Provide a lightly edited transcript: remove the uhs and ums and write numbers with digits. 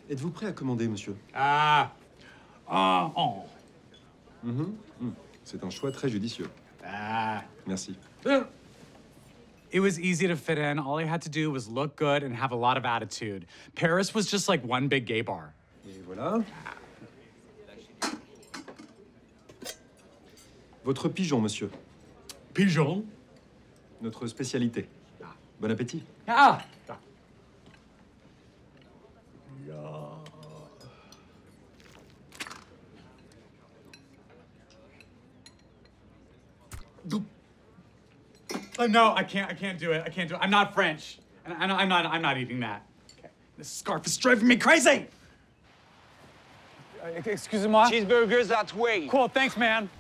Êtes-vous prêt à commander, monsieur? C'est un choix très judicieux. Merci. It was easy to fit in. All he had to do was look good and have a lot of attitude. Paris was just like one big gay bar. Et voilà. Votre pigeon, monsieur. Pigeon? Notre spécialité. Bon appétit. Ah! No, I can't do it. I can't do it. I'm not French. And I'm not eating that. Okay. This scarf is driving me crazy! Excusez-moi? Cheeseburgers that way. Cool, thanks, man.